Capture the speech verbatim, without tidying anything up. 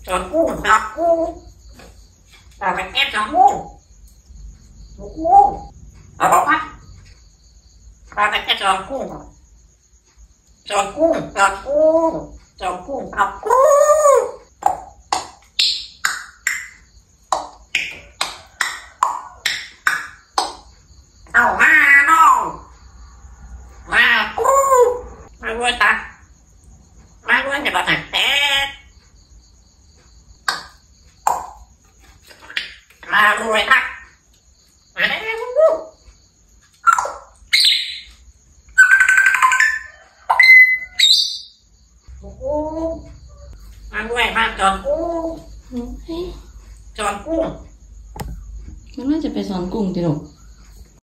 จอนกุ้งจอนกุ้งเราไปแอบจอนกุ้งกุ้งเอาบอกว่าเราไปแอบจอนกุ้งจอนกุ้งจอนกุ้งจอนกุ้งเอากุ้งเอามาน้องมากุ้งมาด้วยตามาด้วยจะบอกแต่แต่มาด้วยนะมาได้แล้วกุ้งกุ้งมาด้วยมาจอนกุ้งจอนกุ้งมันน่าจะไปสอนกุ้งติลูก